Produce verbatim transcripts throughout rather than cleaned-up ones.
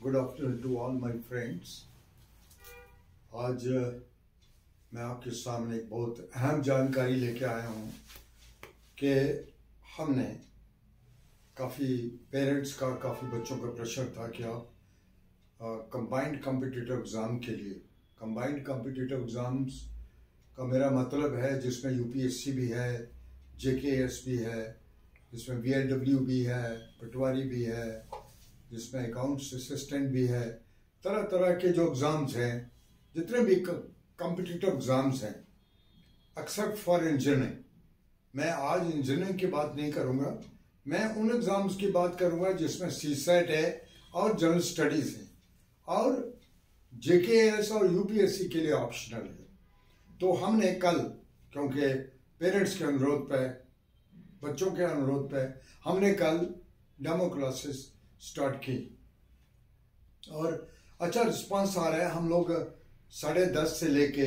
Good afternoon to all my friends. आज मैं आपके सामने एक बहुत अहम जानकारी लेके आया हूँ कि हमने काफ़ी पेरेंट्स का काफ़ी बच्चों का प्रेशर था कि आप कंबाइंड कॉम्पिटिटिव एग्ज़ाम के लिए कंबाइंड कॉम्पिटिटिव एग्ज़ाम्स का मेरा मतलब है जिसमें यूपीएससी भी है, जेकेएस भी है, जिसमें वीएलडब्ल्यू भी है, पटवारी भी है, जिसमें अकाउंट्स असिस्टेंट भी है। तरह तरह के जो एग्ज़ाम्स हैं, जितने भी कॉम्पिटिटिव एग्ज़ाम्स हैं, एक्सेप्ट फॉर इंजीनियरिंग। मैं आज इंजीनियरिंग की बात नहीं करूँगा, मैं उन एग्ज़ाम्स की बात करूँगा जिसमें सी सेट है और जनरल स्टडीज़ है और जेकेएस और यूपीएससी के लिए ऑप्शनल है। तो हमने कल, क्योंकि पेरेंट्स के अनुरोध पे, बच्चों के अनुरोध पे, हमने कल डेमो क्लासेस स्टार्ट की और अच्छा रिस्पांस आ रहा है। हम लोग साढ़े दस से लेके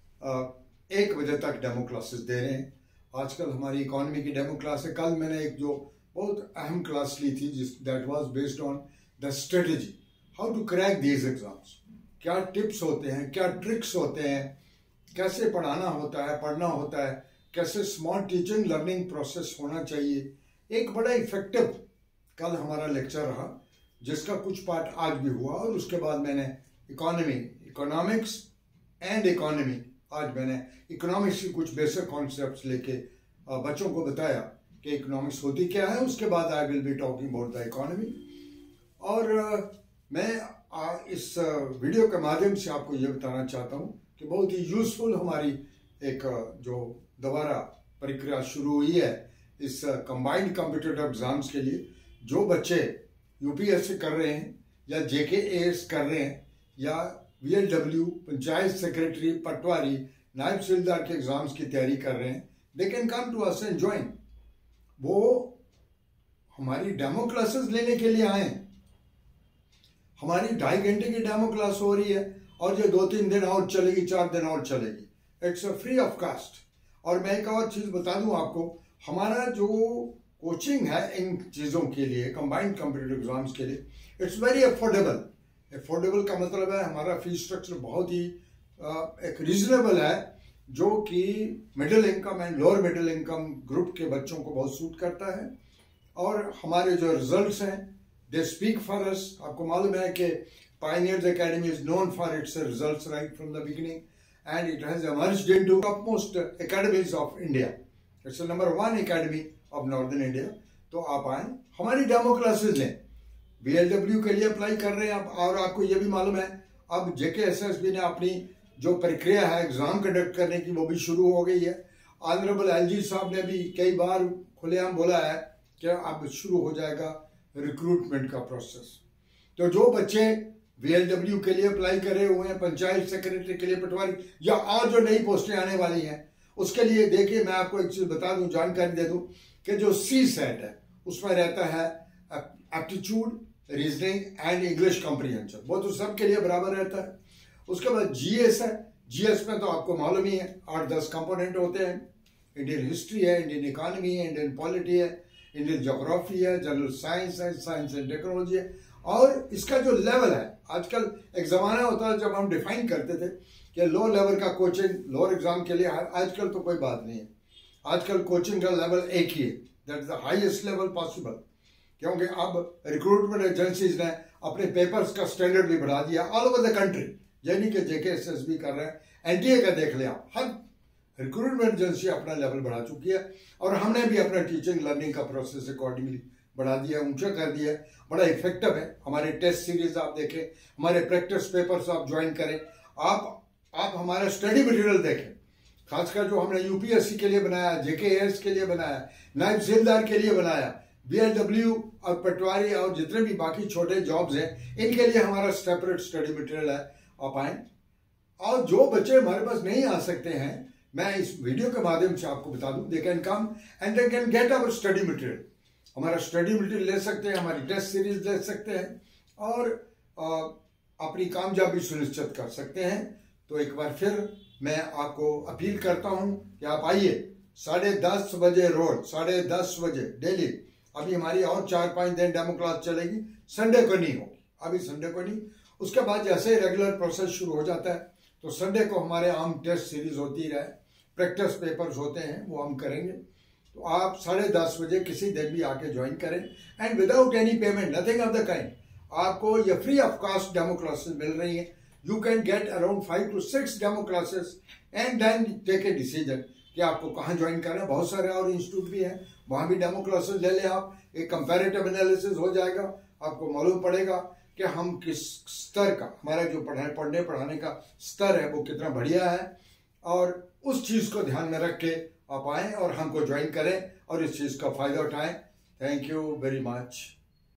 एक बजे तक डेमो क्लासेस दे रहे हैं। आजकल हमारी इकोनॉमी की डेमो क्लास है। कल मैंने एक जो बहुत अहम क्लास ली थी जिस that was based on the strategy how to crack these exams. क्या टिप्स होते हैं, क्या ट्रिक्स होते हैं, कैसे पढ़ाना होता है, पढ़ना होता है, कैसे स्मार्ट टीचिंग लर्निंग प्रोसेस होना चाहिए। एक बड़ा इफेक्टिव कल हमारा लेक्चर रहा जिसका कुछ पार्ट आज भी हुआ और उसके बाद मैंने इकोनॉमी इकोनॉमिक्स एंड इकोनॉमी आज मैंने इकोनॉमिक्स की कुछ बेसिक कॉन्सेप्ट्स लेके बच्चों को बताया कि इकोनॉमिक्स होती क्या है। उसके बाद I will be talking about the economy और मैं इस वीडियो के माध्यम से आपको ये बताना चाहता हूँ कि बहुत ही यूजफुल हमारी एक जो दोबारा प्रक्रिया शुरू हुई है इस कंबाइंड कॉम्पिटिटिव एग्जाम्स के लिए। जो बच्चे यूपीएससी कर रहे हैं या जेकेएस कर रहे हैं या वीएलडब्ल्यू, पंचायत सेक्रेटरी, पटवारी, नायब तहसीलदार के एग्जाम्स की तैयारी कर रहे हैं, they can come to us and join. वो हमारी डेमो क्लासेस लेने के लिए आए। हमारी ढाई घंटे की डेमो क्लास हो रही है और ये दो तीन दिन और चलेगी, चार दिन और चलेगी। It's free of cost. और मैं एक और चीज बता दूं आपको, हमारा जो कोचिंग है इन चीज़ों के लिए, कंबाइंड कॉम्पिटिटिव एग्जाम्स के लिए, इट्स वेरी अफोर्डेबल। अफोर्डेबल का मतलब है हमारा फीस स्ट्रक्चर बहुत ही एक रीजनेबल है जो कि middle income and lower middle income group के बच्चों को बहुत सूट करता है। और हमारे जो रिजल्ट्स हैं दे स्पीक फॉर अस। आपको मालूम है कि Pioneers Academy is known for its results right from the beginning and it has emerged into topmost academies of India. It's the number one academy of Northern India. तो आप आए, हमारी demo classes लें। BLW के लिए apply कर रहे हैं आप, और आपको ये भी मालूम है अब जेकेएसएसबी ने अपनी जो प्रक्रिया है एग्जाम कंडक्ट करने की वो भी शुरू हो गई है। ऑनरेबल एलजी साहब ने भी कई बार खुलेआम बोला है कि अब शुरू हो जाएगा रिक्रूटमेंट का प्रोसेस। तो जो बच्चे वीएलडब्ल्यू के लिए अप्लाई करे हुए हैं, पंचायत सेक्रेटरी के लिए, पटवारी, या और जो नई पोस्टें आने वाली हैं उसके लिए, देखिए मैं आपको एक चीज बता दूं, जानकारी दे दूं कि जो सी सेट है उसमें रहता है aptitude, reasoning and English comprehension, वो तो सबके लिए बराबर रहता है। उसके बाद जीएस है। जीएस में तो आपको मालूम ही है आठ दस कंपोनेंट होते हैं। इंडियन हिस्ट्री है, इंडियन इकोनॉमी है, इंडियन पॉलिटी है, इंडियन ज्योग्राफी है, जनरल साइंस है, साइंस एंड टेक्नोलॉजी है। और इसका जो लेवल है, आजकल एक जमाना होता है जब हम डिफाइन करते थे कि लो लेवल का कोचिंग लोअर एग्जाम के लिए, आजकल तो कोई बात नहीं है। आजकल कोचिंग का लेवल एक ही है, that is the highest level possible, क्योंकि अब रिक्रूटमेंट एजेंसीज ने अपने पेपर्स का स्टैंडर्ड भी बढ़ा दिया ऑल ओवर द कंट्री। यानी कि जेकेएसएसबी कर रहे हैं, एनटीए का देख लिया, हर रिक्रूटमेंट एजेंसी अपना लेवल बढ़ा चुकी है और हमने भी अपना टीचिंग लर्निंग का प्रोसेस अकॉर्डिंगली बढ़ा दिया, ऊंचा कर दिया। बड़ा इफेक्टिव है। हमारे टेस्ट सीरीज आप देखें, हमारे प्रैक्टिस पेपर्स आप ज्वाइन करें, आप आप हमारा स्टडी मटेरियल देखें, खासकर जो हमने यूपीएससी के लिए बनाया, जेकेएस के लिए बनाया, नायब तहसीलदार के लिए बनाया, बीएलडब्ल्यू और पटवारी और जितने भी बाकी छोटे जॉब्स हैं इनके लिए हमारा सेपरेट स्टडी मटेरियल है। आप आए। और जो बच्चे हमारे पास नहीं आ सकते हैं, मैं इस वीडियो के माध्यम से आपको बता दूं, they can come and they can get our study material. हमारा स्टडी मटेरियल ले सकते हैं, हमारी टेस्ट सीरीज ले सकते हैं और आ, अपनी कामयाबी सुनिश्चित कर सकते हैं। तो एक बार फिर मैं आपको अपील करता हूं कि आप आइए, साढ़े दस बजे रोज, साढ़े दस बजे डेली। अभी हमारी और चार पांच दिन डेमो क्लास चलेगी, संडे को नहीं होगी। अभी संडे को नहीं। उसके बाद जैसे रेगुलर प्रोसेस शुरू हो जाता है तो संडे को हमारे आम टेस्ट सीरीज होती रहे, प्रैक्टिस पेपर्स होते हैं, वो हम करेंगे। तो आप साढ़े दस बजे किसी दिन भी आके ज्वाइन करें, and without any payment, nothing of the kind. आपको ये free of cost demo classes मिल रही हैं। You can get around five to six demo classes and then take a decision कि आपको कहाँ ज्वाइन करना है। बहुत सारे और इंस्टीट्यूट भी हैं, वहाँ भी डेमो क्लासेस ले लें आप। एक कंपैरेटिव एनालिसिस हो जाएगा, आपको मालूम पड़ेगा कि हम किस स्तर का, हमारा जो पढ़ाई पढ़ने पढ़ाने का स्तर है वो कितना बढ़िया है। और उस चीज़ को ध्यान में रख के आप आएँ और हमको ज्वाइन करें और इस चीज़ का फ़ायदा उठाएं। Thank you very much.